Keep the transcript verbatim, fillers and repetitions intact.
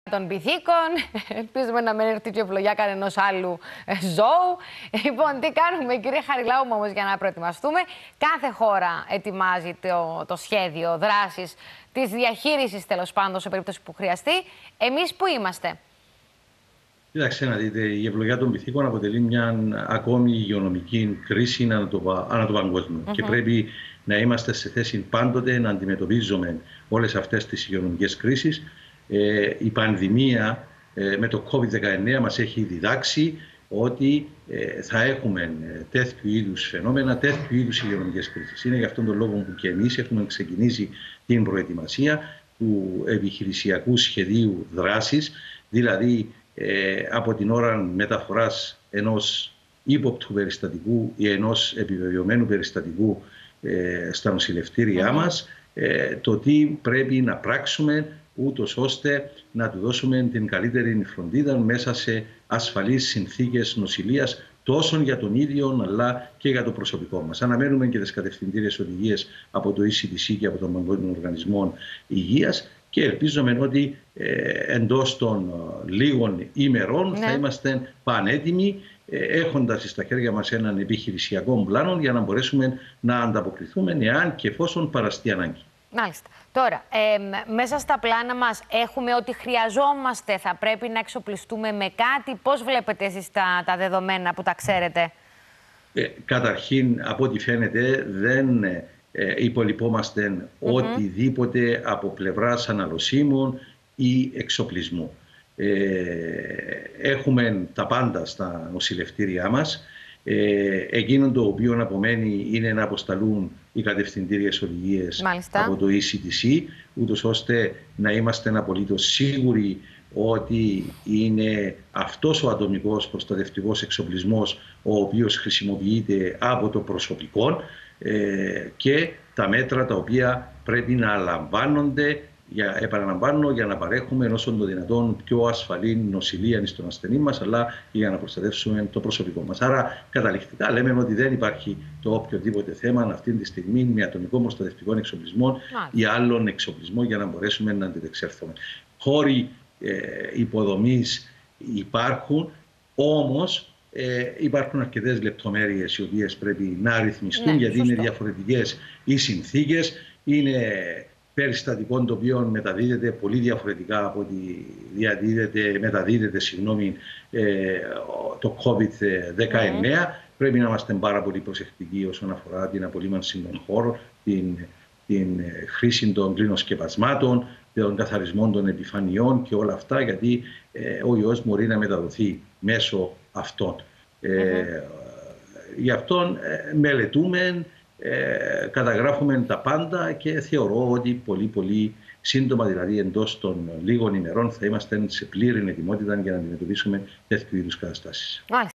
των πυθίκων. Ελπίζουμε να μην έρθει και η ευλογιά κανενός άλλου ζώου. Λοιπόν, τι κάνουμε, κύριε Χαριλάου, όμως, για να προετοιμαστούμε? Κάθε χώρα ετοιμάζει το, το σχέδιο δράσης, της διαχείρισης, τέλος πάντων, σε περίπτωση που χρειαστεί. Εμείς που είμαστε? Κοιτάξτε να δείτε, η ευλογιά των πυθίκων αποτελεί μια ακόμη υγειονομική κρίση ανά το, ανά το παγκόσμιο. Mm-hmm. Και πρέπει να είμαστε σε θέση πάντοτε να αντιμετωπίζουμε όλες αυτές τις υγειονομικές κρίσεις. Ε, η πανδημία ε, με το κόβιντ δεκαεννέα μας έχει διδάξει ότι ε, θα έχουμε τέτοιου είδους φαινόμενα, τέτοιου είδους υγειονομικές κρίσεις. Είναι γι' αυτόν τον λόγο που και εμείς έχουμε ξεκινήσει την προετοιμασία του επιχειρησιακού σχεδίου δράσης, δηλαδή ε, από την ώρα μεταφοράς ενός ύποπτου περιστατικού ή ενός επιβεβαιωμένου περιστατικού ε, στα νοσηλευτήριά μας, ε, το τι πρέπει να πράξουμε ούτως ώστε να του δώσουμε την καλύτερη φροντίδα μέσα σε ασφαλείς συνθήκες νοσηλείας, τόσο για τον ίδιο αλλά και για το προσωπικό μας. Αναμένουμε και τις κατευθυντήριες οδηγίες από το ι σι ντι σι και από τον Παγκόσμιο Οργανισμό Υγείας και ελπίζουμε ότι ε, εντός των ε, λίγων ημερών ναι. θα είμαστε πανέτοιμοι, ε, έχοντας στα χέρια μας έναν επιχειρησιακό πλάνο για να μπορέσουμε να ανταποκριθούμε εάν και εφόσον παραστεί ανάγκη. Μάλιστα. Τώρα, ε, μέσα στα πλάνα μας έχουμε ότι χρειαζόμαστε, θα πρέπει να εξοπλιστούμε με κάτι. Πώς βλέπετε εσείς τα, τα δεδομένα που τα ξέρετε? Ε, καταρχήν, από ό,τι φαίνεται, δεν ε, υπολοιπόμαστε mm-hmm. οτιδήποτε από πλευράς αναλωσίμων ή εξοπλισμού. Ε, έχουμε τα πάντα στα νοσηλευτήριά μας. Ε, εκείνο το οποίο απομένει είναι να αποσταλούν οι κατευθυντήριες οδηγίες Μάλιστα. από το ι σι ντι σι, ούτως ώστε να είμαστε απολύτως σίγουροι ότι είναι αυτός ο ατομικός προστατευτικός εξοπλισμός ο οποίος χρησιμοποιείται από το προσωπικό ε, και τα μέτρα τα οποία πρέπει να λαμβάνονται, για, επαναλαμβάνω, για να παρέχουμε όσο το δυνατόν πιο ασφαλή νοσηλεία στον ασθενή μας, αλλά για να προστατεύσουμε το προσωπικό μας. Άρα, καταληκτικά λέμε ότι δεν υπάρχει το οποιοδήποτε θέμα αυτή τη στιγμή με ατομικό προστατευτικό εξοπλισμό ή άλλων εξοπλισμό για να μπορέσουμε να αντιτεξέλθουμε. Χώροι ε, υποδομής υπάρχουν, όμως ε, υπάρχουν αρκετές λεπτομέρειες οι οποίες πρέπει να ρυθμιστούν, ναι, γιατί σωστό. είναι διαφορετικές οι συνθήκες. Είναι περιστατικών το οποίο μεταδίδεται πολύ διαφορετικά από ότι διαδίδεται, μεταδίδεται συγγνώμη, ε, το κόβιντ δεκαεννέα. Mm. Πρέπει να είμαστε πάρα πολύ προσεκτικοί όσον αφορά την απολύμανση των χώρων, την, την χρήση των κλινοσκεπασμάτων, των καθαρισμών των επιφανειών και όλα αυτά, γιατί ε, ο ιός μπορεί να μεταδοθεί μέσω αυτών. Mm-hmm. Ε, γι' αυτό ε, μελετούμε, Ε, καταγράφουμε τα πάντα και θεωρώ ότι πολύ πολύ σύντομα, δηλαδή εντός των λίγων ημερών, θα είμαστε σε πλήρη ετοιμότητα για να αντιμετωπίσουμε τέτοιου είδους καταστάσεις.